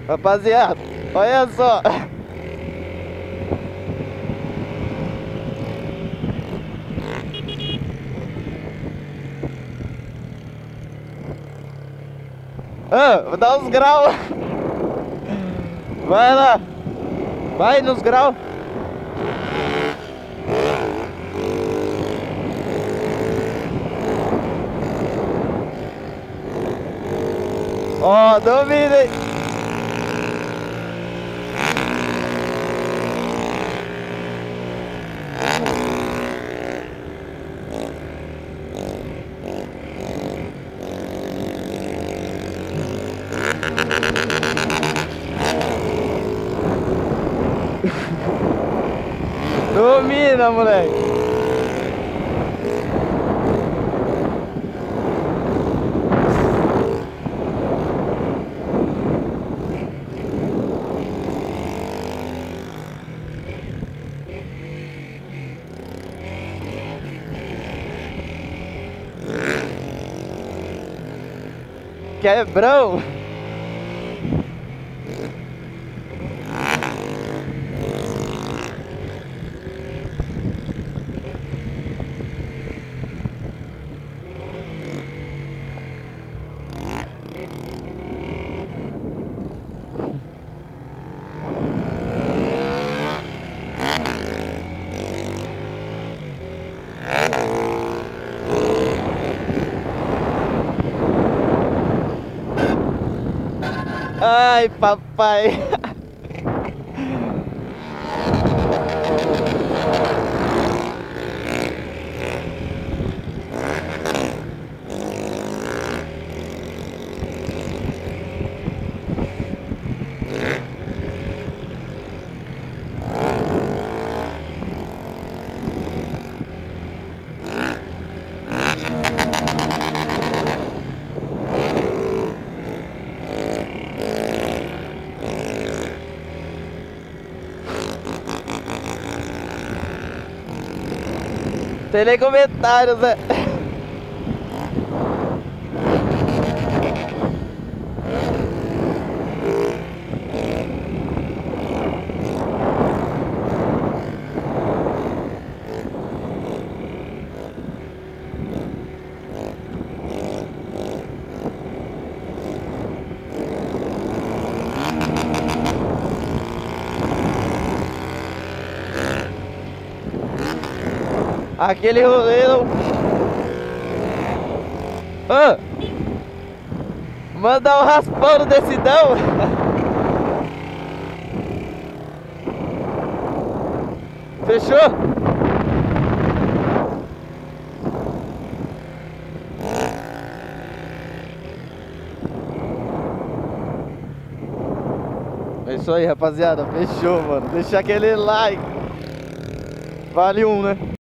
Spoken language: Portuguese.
Rapaziada, olha só. Ah, vou dar uns graus. Vai lá. Vai nos graus. Ó, domina, hein? Domina, moleque. Quebrão. Ai, papai. Tem nem comentários, né? Aquele rolê não... Ah, mandar um raspão no decidão. Fechou? É isso aí, rapaziada. Fechou, mano. Deixa aquele like. Vale um, né?